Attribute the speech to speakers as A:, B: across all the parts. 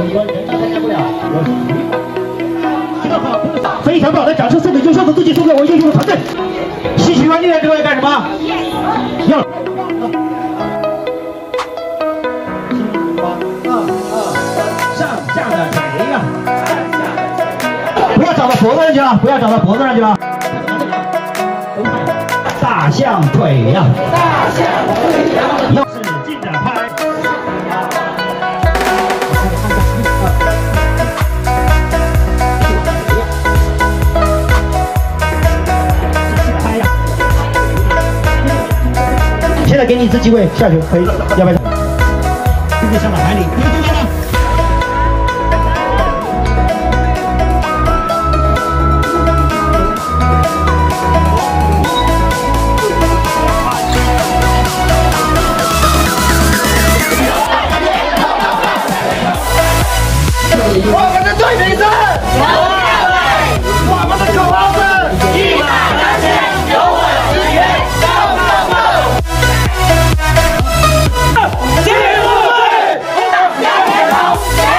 A: 参加不了。非常棒的掌声送给优秀的自己，送给我优秀的团队。戏曲完乐队各位干什么？要。上下的腿呀！不要找到脖子上去了，不要找到脖子上去了。大象腿呀！大象腿呀！要使劲的拍。现在给你一次机会下去，可以，要不要？现在上到海里，你这边呢？我们的队名是我们的口号是一马当先，有我支援，高高梦。进入队，向前跑！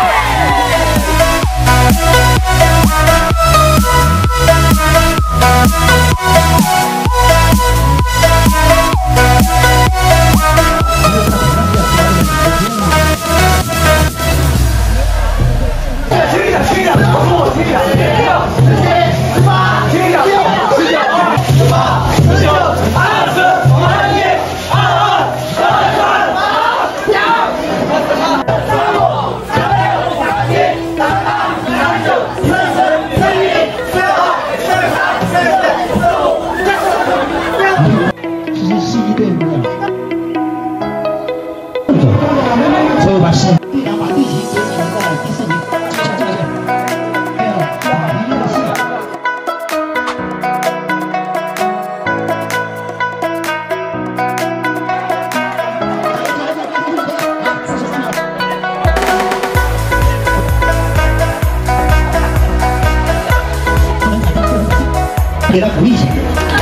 A: 给他鼓励一下。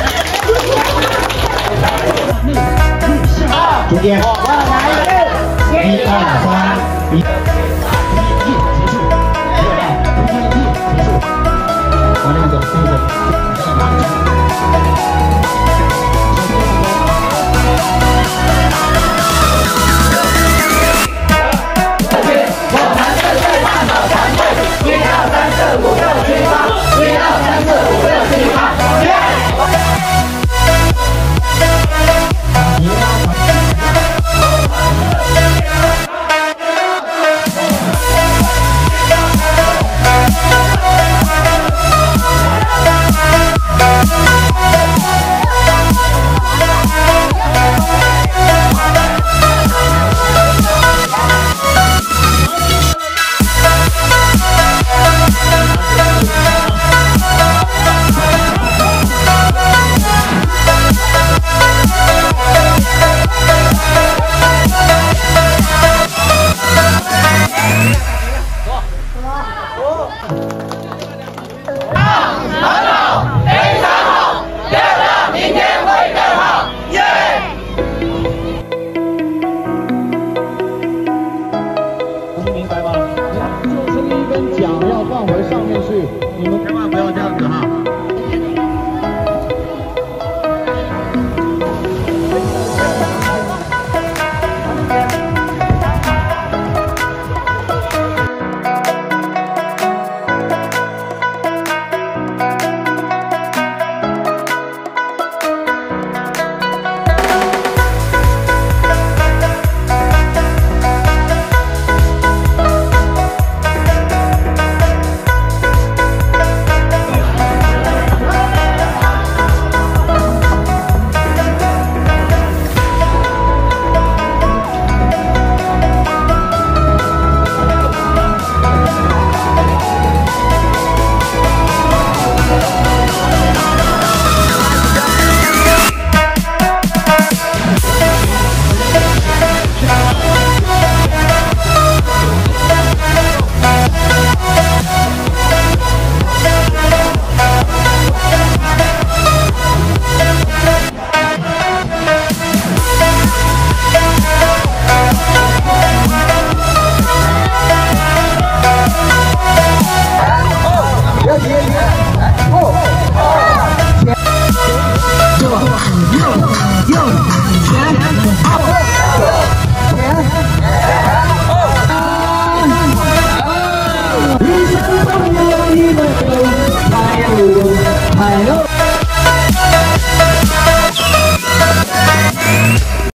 A: 中间。1、2、3，结束。往那边走，对不对？ 呦。